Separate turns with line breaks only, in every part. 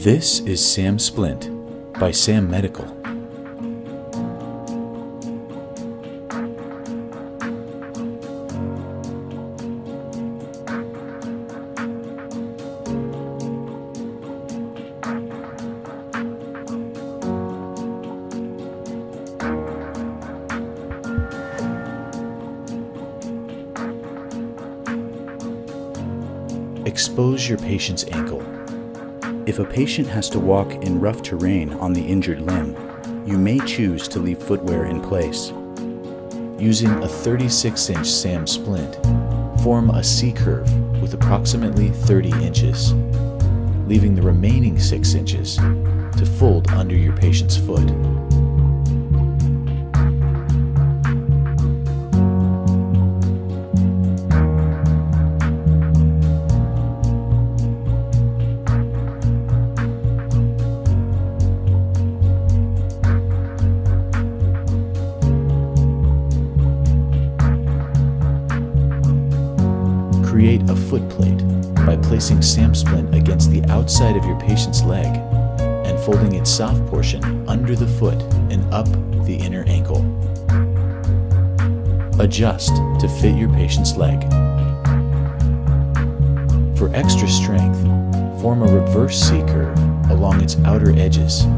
This is Sam Splint by Sam Medical. Expose your patient's ankle. If a patient has to walk in rough terrain on the injured limb, you may choose to leave footwear in place. Using a 36-inch Sam Splint, form a C-curve with approximately 30 inches, leaving the remaining 6 inches to fold under your patient's foot. Create a foot plate by placing Sam Splint against the outside of your patient's leg and folding its soft portion under the foot and up the inner ankle. Adjust to fit your patient's leg. For extra strength, form a reverse C-curve along its outer edges.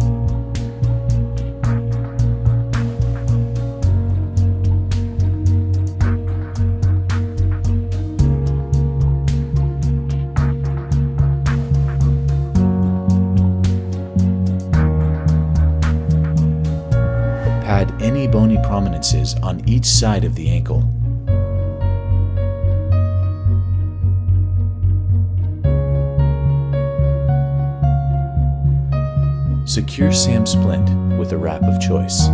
Pad any bony prominences on each side of the ankle. Secure Sam Splint with a wrap of choice.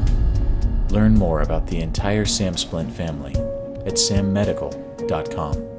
Learn more about the entire Sam Splint family at sammedical.com.